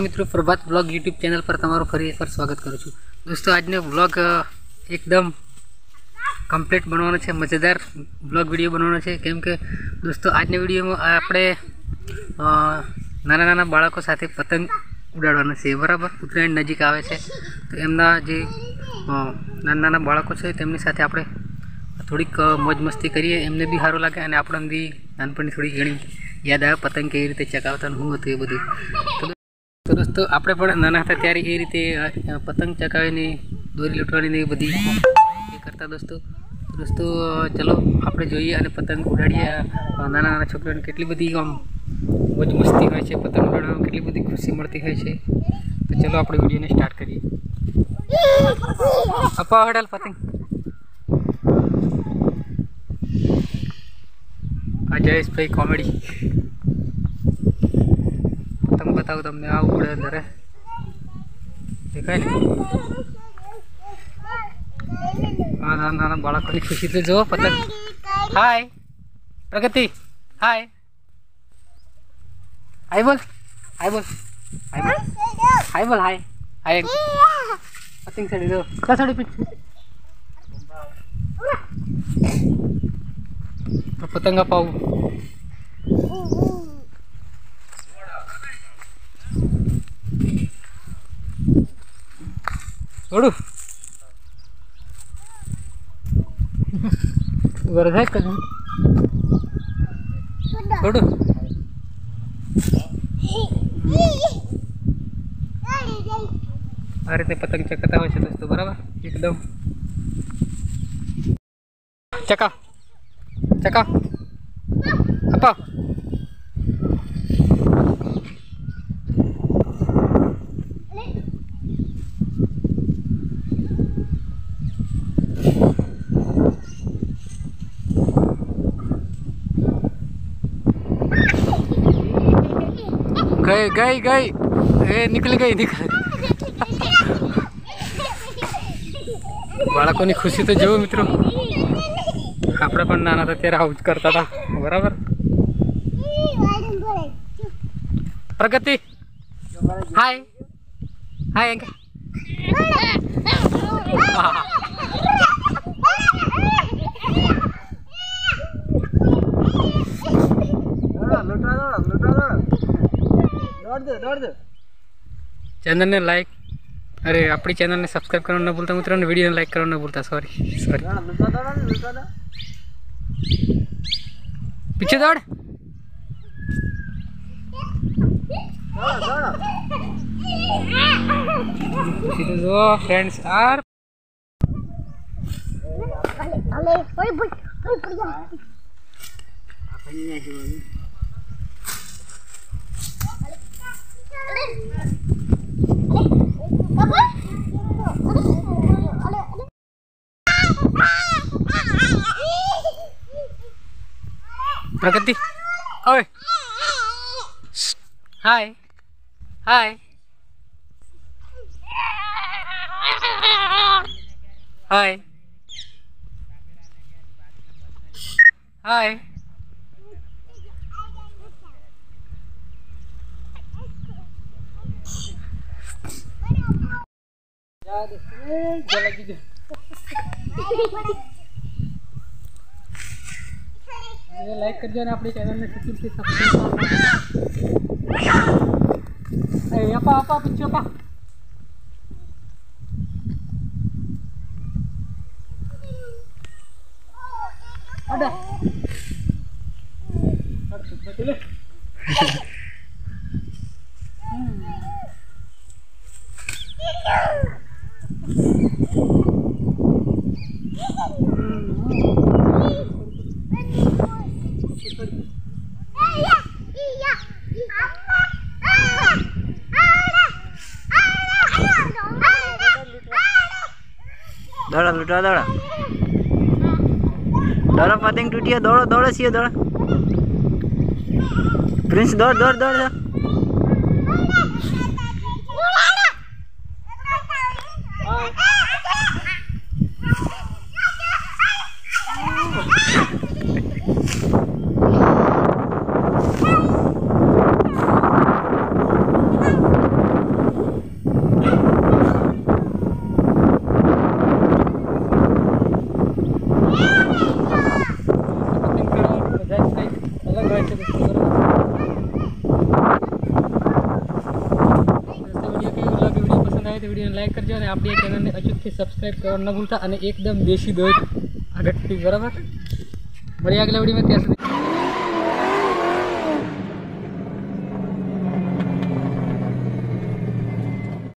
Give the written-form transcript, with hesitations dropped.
मित्रों, प्रभात blog YouTube channel पर तमाરું ફરી એકવાર સ્વાગત કરું છું। दोस्तों આજનો ब्लॉग एकदम कम्प्लीट बनवानो छे, मजेदार ब्लॉग वीडियो बनवानो छे। केम के दोस्तों આજની वीडियो में आपणे नाना नाना बाळको साथे पतंग उडाडवाना छे। बराबर उत्तरायण नजीक आवे छे तो एमना जे नाना नाना बाळको छे तेमनी साथे आपणे थोड़ीक मौज मस्ती करिए, एमने भी सारू लागे अने आपणे भी नानपणनी थोड़ी घणी याद आवे पतंग केवी रीते चकावता ने शुं हतुं ए बधुं। तो दोस्तों आपणे पण नाना हता त्यारे ए रीते पतंग चकावीने दोरी लूंटवानी ने बधी ए करता दोस्तों चलो आपणे जोईए अने पतंग उडाड़ीए। नाना नाना छोकराओने केटली बधी आम मौज मस्ती होय छे, पतंग उडाड़वामां केटली बधी खुशी मळती होय छे। तो चलो आपणे विडियोने स्टार्ट करीए। अपा हडाल पतंग आ जयेश भाई कॉमेडी पतंग बताओ तमने आ उड़े अंदर देखाय ने नाना नाना बाळकोनी खुशी तो जो पतंग। हाय प्रगति, हाय हाय बोल, हाय बोल, हाय बोल, हाय बोल, हाय हाय पतंग चढ़ी दो क्या चढ़ी पीछे तो पतंग पाऊ छोड़ू वरदाय कर छोड़ू अरे ते पतंग चकता हो दोस्तों। बराबर एकदम चका चका अपा गई गई गई ए निकल गई निकल बाळकोनी खुशी तो जो मित्रों आपणे पण नाना था त्यारे आउज करता था। बराबर प्रगति हाय हाय अंके चैनल ने लाइक अरे अपनी चैनल ने सब्सक्राइब करना ना भूलता मित्रों ने वीडियो ने लाइक करना ना भूलता। सॉरी सॉरी पीछे दौड़ जो फ्रेंड्स आर प्रगति ओए हाय हाय हाय हाय लाइक कर दिया ना अपने चैनल में सब्सक्राइब अपा अपा पीछे अपा ada चले दौड़ा लुटा दौड़ा दौड़ा पतंग टूटिया दौड़ो दौड़ो सी दौड़ा प्रिंस दौड़ दौड़ दौड़ दौड़ છે દોસ્તો, બરાબર. વિડીયો પસંદ આવે તો વિડીયોને લાઈક કરજો અને આપણી ચેનલને અચૂકથી સબસ્ક્રાઈબ કરવાનું ન ભૂલતા અને એકદમ દેશી દોડ આગળથી, બરાબર. મળીએ આગલા વિડીયોમાં. ત્યાં સુધી